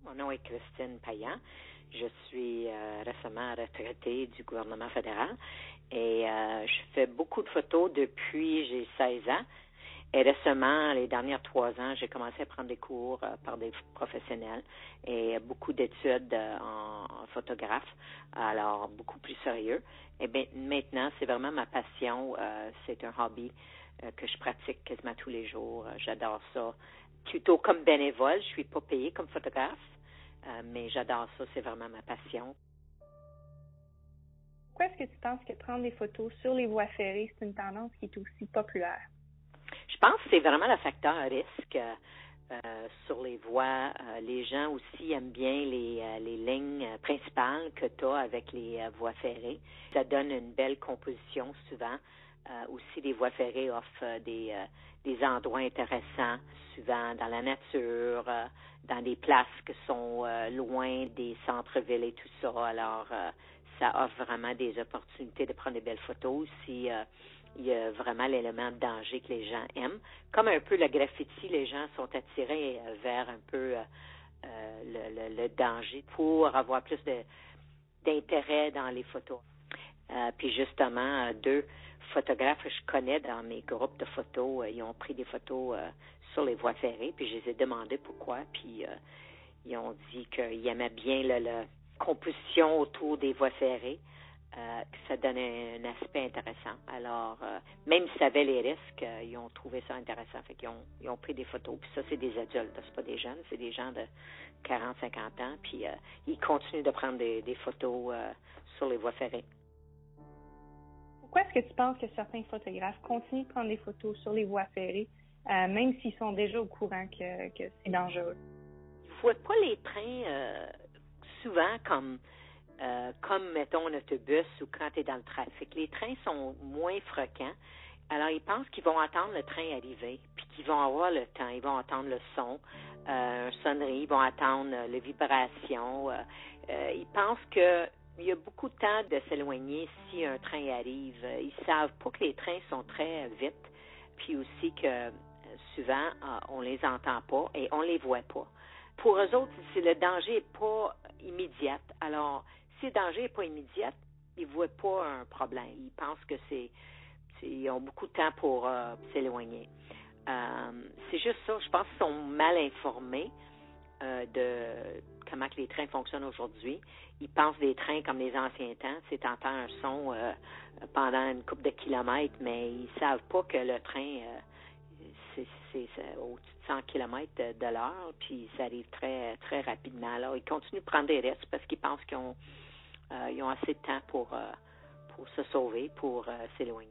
Mon nom est Christine Payan. Je suis récemment retraitée du gouvernement fédéral et je fais beaucoup de photos depuis j'ai 16 ans. Et récemment, les dernières 3 ans, j'ai commencé à prendre des cours par des professionnels et beaucoup d'études en photographe, alors beaucoup plus sérieux. Et bien, maintenant, c'est vraiment ma passion. C'est un hobby que je pratique quasiment tous les jours. J'adore ça. Plutôt comme bénévole, je suis pas payée comme photographe, mais j'adore ça. C'est vraiment ma passion. Pourquoi est-ce que tu penses que prendre des photos sur les voies ferrées, c'est une tendance qui est aussi populaire? Je pense que c'est vraiment le facteur risque sur les voies. Les gens aussi aiment bien les lignes principales que tu as avec les voies ferrées. Ça donne une belle composition souvent. Aussi, les voies ferrées offrent des endroits intéressants, souvent dans la nature, dans des places qui sont loin des centres-villes et tout ça. Alors, ça offre vraiment des opportunités de prendre des belles photos. Si il y a vraiment l'élément de danger que les gens aiment. Comme un peu le graffiti, les gens sont attirés vers un peu le danger pour avoir plus d'intérêt dans les photos. Puis justement, 2 photographes que je connais dans mes groupes de photos, ils ont pris des photos sur les voies ferrées, puis je les ai demandé pourquoi, puis ils ont dit qu'ils aimaient bien la composition autour des voies ferrées, que ça donnait un aspect intéressant. Alors, même s'ils savaient les risques, ils ont trouvé ça intéressant. Fait qu'ils ont pris des photos. Puis ça, c'est des adultes, c'est pas des jeunes, c'est des gens de 40, 50 ans. Puis ils continuent de prendre des photos sur les voies ferrées. Pourquoi est-ce que tu penses que certains photographes continuent de prendre des photos sur les voies ferrées, même s'ils sont déjà au courant que c'est dangereux? Ils ne voient pas les trains souvent comme mettons, un autobus ou quand tu es dans le trafic. Les trains sont moins fréquents. Alors, ils pensent qu'ils vont attendre le train arriver, puis qu'ils vont avoir le temps. Ils vont attendre le son, sonnerie, ils vont attendre les vibrations. Ils pensent que il y a beaucoup de temps de s'éloigner si un train arrive. Ils savent pas que les trains sont très vite, puis aussi que souvent, on les entend pas et on les voit pas. Pour eux autres, si le danger n'est pas immédiat, alors si le danger n'est pas immédiat, ils ne voient pas un problème. Ils pensent que ils ont beaucoup de temps pour s'éloigner. C'est juste ça. Je pense qu'ils sont mal informés de comment que les trains fonctionnent aujourd'hui. Ils pensent des trains comme les anciens temps. C'est t'entends un son pendant une couple de kilomètres, mais ils savent pas que le train c'est au-dessus de 100 km de l'heure, puis ça arrive très, très rapidement. Alors, ils continuent de prendre des risques parce qu'ils pensent qu'ils ont assez de temps pour se sauver, pour s'éloigner.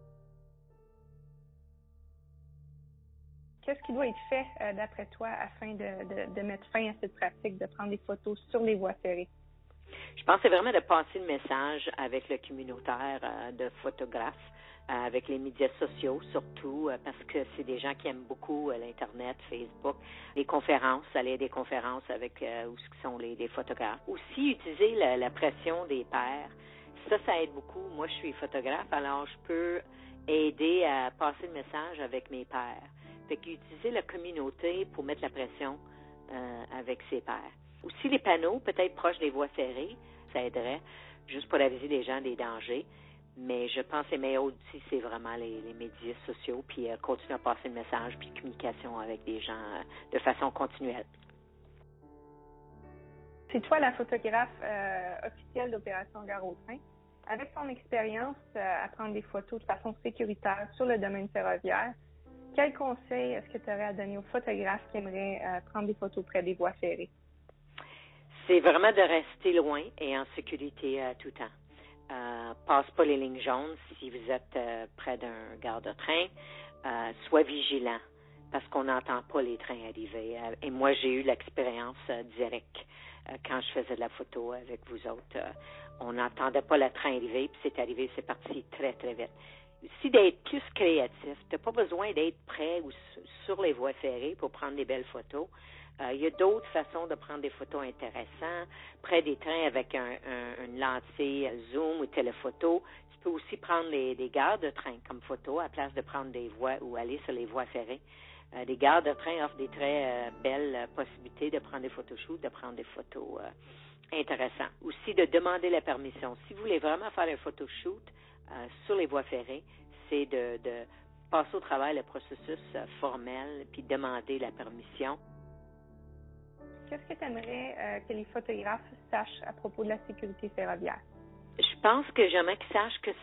Qu'est-ce qui doit être fait, d'après toi, afin de mettre fin à cette pratique de prendre des photos sur les voies ferrées? Je pense que c'est vraiment de passer le message avec le communautaire de photographes, avec les médias sociaux surtout, parce que c'est des gens qui aiment beaucoup l'Internet, Facebook, les conférences, aller à des conférences avec où sont les photographes. Aussi, utiliser la pression des pairs. Ça aide beaucoup. Moi, je suis photographe, alors je peux aider à passer le message avec mes pairs. Fait qu'utiliser la communauté pour mettre la pression avec ses pairs. Aussi, les panneaux, peut-être proches des voies ferrées, ça aiderait, juste pour aviser les gens des dangers. Mais je pense que les meilleurs outils, c'est vraiment les médias sociaux, puis continuer à passer le message, puis communication avec des gens de façon continuelle. C'est toi la photographe officielle d'Opération Gare au train. Avec ton expérience à prendre des photos de façon sécuritaire sur le domaine ferroviaire, quel conseil est-ce que tu aurais à donner aux photographes qui aimeraient prendre des photos près des voies ferrées? C'est vraiment de rester loin et en sécurité à tout temps. Passe pas les lignes jaunes si vous êtes près d'un gare de train. Sois vigilant parce qu'on n'entend pas les trains arriver. Et moi, j'ai eu l'expérience directe quand je faisais de la photo avec vous autres. On n'entendait pas le train arriver, puis c'est arrivé, c'est parti très, très vite. Aussi d'être plus créatif. Tu n'as pas besoin d'être près ou sur les voies ferrées pour prendre des belles photos. Il y a d'autres façons de prendre des photos intéressantes, près des trains avec une lentille zoom ou téléphoto. Tu peux aussi prendre des gares de train comme photo à place de prendre des voies ou aller sur les voies ferrées. les gares de train offrent des très belles possibilités de prendre des photoshoots, de prendre des photos intéressantes. Aussi, de demander la permission. Si vous voulez vraiment faire un photoshoot sur les voies ferrées, c'est de passer au travers le processus formel puis demander la permission. Qu'est-ce que tu aimerais que les photographes sachent à propos de la sécurité ferroviaire? Je pense que j'aimerais qu'ils sachent que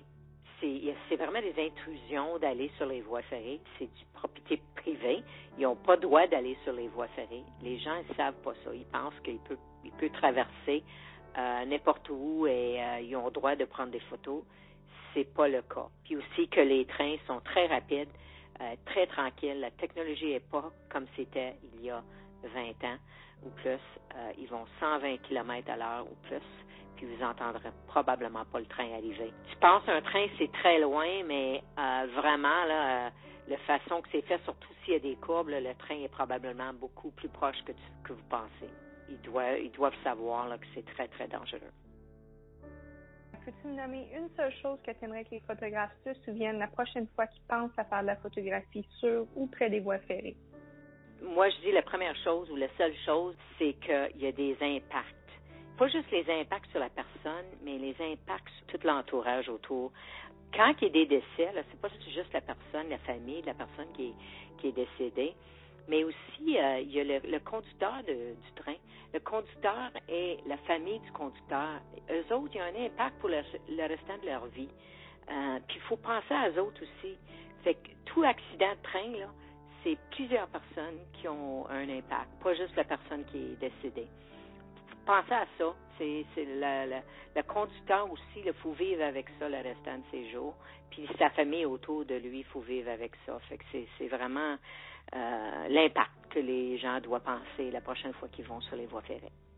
c'est vraiment des intrusions d'aller sur les voies ferrées. C'est du propriété privée. Ils n'ont pas le droit d'aller sur les voies ferrées. Les gens ne savent pas ça. Ils pensent qu'il peut traverser n'importe où et ils ont le droit de prendre des photos. C'est pas le cas. Puis aussi que les trains sont très rapides, très tranquilles. La technologie n'est pas comme c'était il y a 20 ans ou plus. Ils vont 120 km/h ou plus. Puis vous n'entendrez probablement pas le train arriver. Tu penses un train, c'est très loin, mais vraiment, là, la façon que c'est fait, surtout s'il y a des courbes, là, le train est probablement beaucoup plus proche que vous pensez. Ils doivent savoir là, que c'est très, très dangereux. Peux-tu me nommer une seule chose que tu aimerais que les photographes se souviennent la prochaine fois qu'ils pensent à faire de la photographie sur ou près des voies ferrées? Moi, je dis la première chose ou la seule chose, c'est qu'il y a des impacts. Pas juste les impacts sur la personne, mais les impacts sur tout l'entourage autour. Quand il y a des décès, là, c'est pas juste la personne, la famille, la personne qui est décédée, mais aussi il y a le conducteur du train. Le conducteur et la famille du conducteur. Eux autres, il y a un impact pour le restant de leur vie. Puis il faut penser à eux autres aussi. Fait que tout accident de train, là, c'est plusieurs personnes qui ont un impact, pas juste la personne qui est décédée. Pensez à ça. C'est le conducteur aussi, il faut vivre avec ça le restant de ses jours. Puis sa famille autour de lui, il faut vivre avec ça. Fait que c'est vraiment l'impact que les gens doivent penser la prochaine fois qu'ils vont sur les voies ferrées.